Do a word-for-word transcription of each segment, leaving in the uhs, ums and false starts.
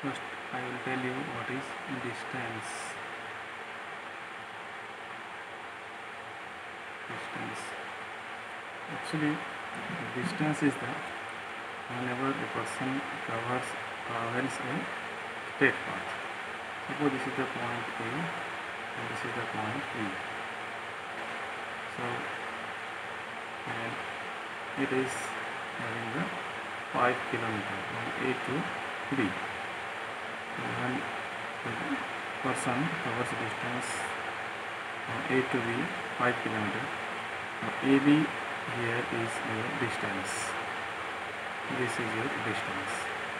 First I will tell you what is distance. Distance. Actually, distance is the whenever a person covers travels a straight path. Suppose this is the point A and this is the point B. So, and it is having the five kilometers from A to B. So when the person covers the distance from A to B five kilometers, A B here is your distance. This is your distance.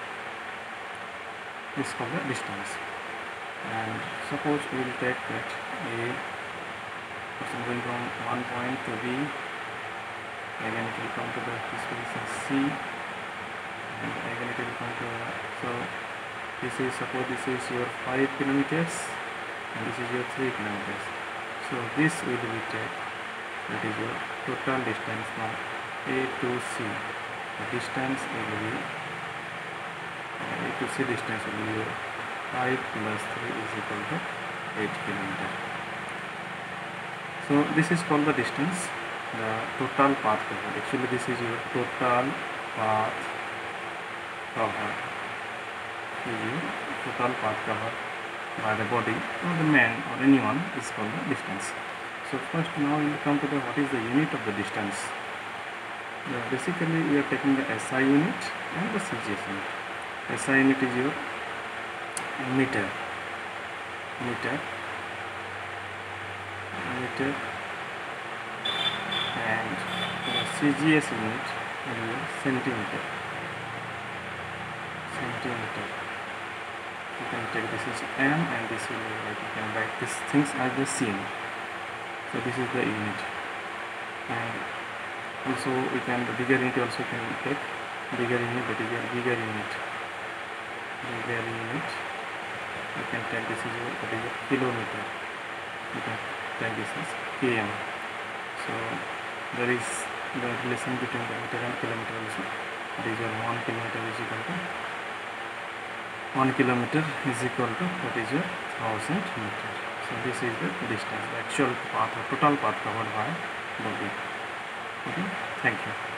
This is called the distance. And suppose we will take that A person going from one point to B, again it will come to the this position C, and again it will come to the, so this is, suppose this is your five kilometers and this is your three kilometers. So this will be take, that is your total distance from A to C. The distance will be A to C distance will be your five plus three is equal to eight kilometers. So this is called the distance, the total path covered. Actually this is your total path covered. This is your total path covered by the body or the man or anyone is called the distance. So first now we will come to the what is the unit of the distance. The basically we are taking the S I unit and the C G S unit. S I unit is your meter, meter, meter, and the C G S unit will be centimeter, centimeter. You can take this is M and this will be like you can write these things as the C M. So this is the unit, and also we can the bigger unit also can take bigger unit, that is your bigger unit, bigger unit. You can take this is your that is a kilometer. You can take this as km. So there is the relation between the meter and kilometer also. That is your one kilometer is equal to one kilometer is equal to that is your thousand meter. So this is the distance, the actual path or total path covered by body. Okay, thank you.